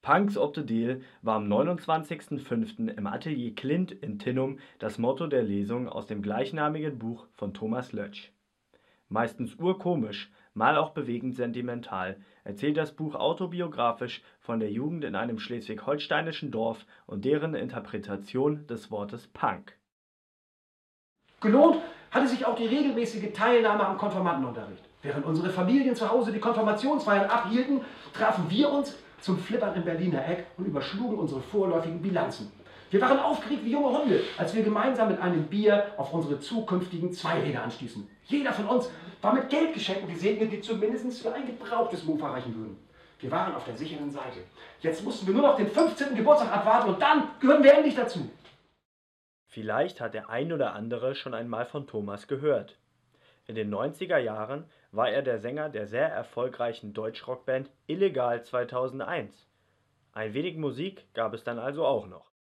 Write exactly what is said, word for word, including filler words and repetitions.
Punks op de Deel war am neunundzwanzigsten fünften im Atelier Clint in Tinnum das Motto der Lesung aus dem gleichnamigen Buch von Thomas Lötsch. Meistens urkomisch, mal auch bewegend sentimental, erzählt das Buch autobiografisch von der Jugend in einem schleswig-holsteinischen Dorf und deren Interpretation des Wortes Punk. Gelohnt hatte sich auch die regelmäßige Teilnahme am Konfirmandenunterricht. Während unsere Familien zu Hause die Konfirmationsfeiern abhielten, trafen wir uns zum Flippern im Berliner Eck und überschlugen unsere vorläufigen Bilanzen. Wir waren aufgeregt wie junge Hunde, als wir gemeinsam mit einem Bier auf unsere zukünftigen Zweiräder anstießen. Jeder von uns war mit Geldgeschenken gesegnet, die zumindest für ein gebrauchtes Mofa reichen würden. Wir waren auf der sicheren Seite. Jetzt mussten wir nur noch den fünfzehnten Geburtstag abwarten und dann gehörten wir endlich dazu. Vielleicht hat der ein oder andere schon einmal von Thomas gehört. In den neunziger Jahren war er der Sänger der sehr erfolgreichen Deutschrockband Illegal zweitausendeins. Ein wenig Musik gab es dann also auch noch.